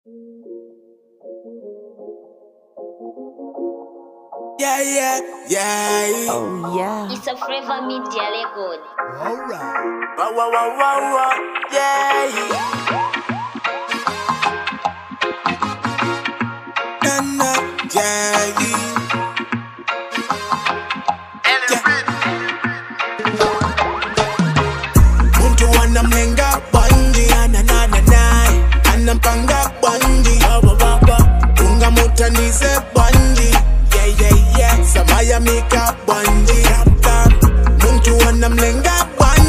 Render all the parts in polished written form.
Yeah, yeah, yeah. Oh yeah. It's a Forever Media record. Alright. Wow, wow, wow, wow, wow. Yeah. Nana, yeah. Muntu wanamlenga banji ananananai anampanga banji unga mutanize banji yeah samaya mika banji muntu wanamlenga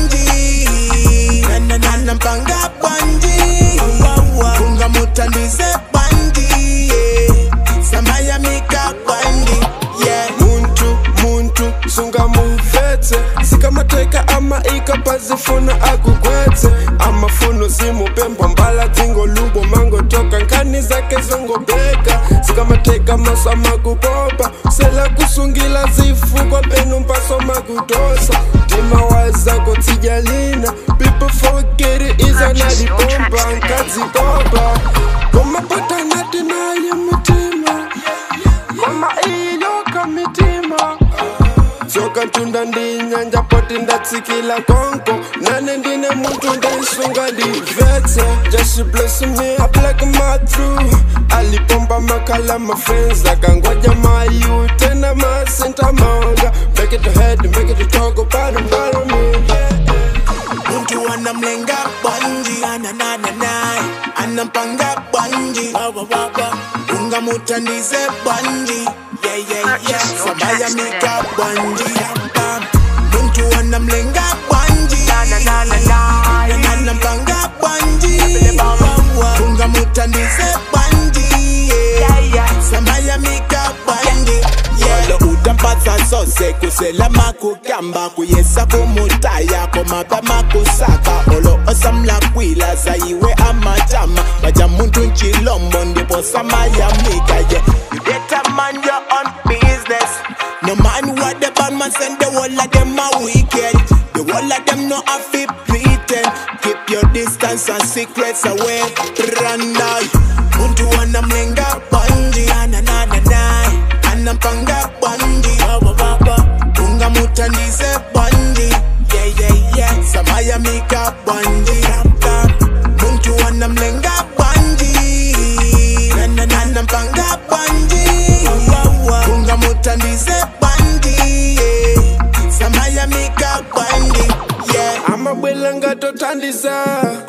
banji anampanga banji unga mutanize banji samaya mika banji yeah muntu sunga muvetse sikamateka ama ikapazifuna akugwetse amafuno simupemba mbala tingo lubo mango toka nkani zake zongobeka sikamateka masama kupopa sela kusungila zifu kwa penu mpaso makutosa tima wazako tijalina people forget it is analipomba nkazi boba komapota natinaye mitima koma iyoka mitima soka ntunda ndi nyanja poti ndatsikila konko nane ndine muntu ndaisunga ndivetse just bless me up like my true alipomba makala my friends akangwaja mayu tena masenta manga make it head make it talk bado me muntu wanamlenga banji ananananai anampanga banji unga mutandize banji yeah samaya mika banji muntu wanamlenga banji anampanga banji unga mutandize banji yeah samaya mika banji walo utampatsa sose kusela makugamba kuyesa kumutaya komapa makusaka olo osamla kwila zayiwe amajama baja muntu nchilombo ndipo samaya mika yeah you better mind your own business no man what the bad man send the whole of them are wicked the whole of them no have to pretend keep your distance and secrets away run now muntu wanamlenga banji ananananai anampanga banji unga mutandize banji yeah samaya mika banji muntu wanamlenga banji anampanga banji unga mutandize banji samaya mika banji yeah amabwela ngatotandisa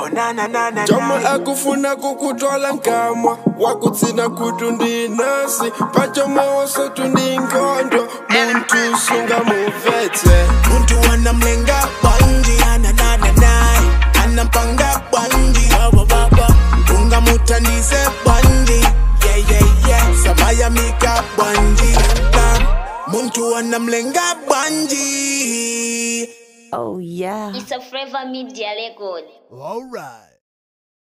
joma akufuna kukutwala nkamwa wakutsina kutu ndinasi pachomoso tundinkondo muntu sunga muvetse muntu wanamlenga banji ananananai anampanga banji unga mutandize banji yeah samaya mika banji muntu wanamlenga banji Oh yeah. It's a Forever Media record. alright.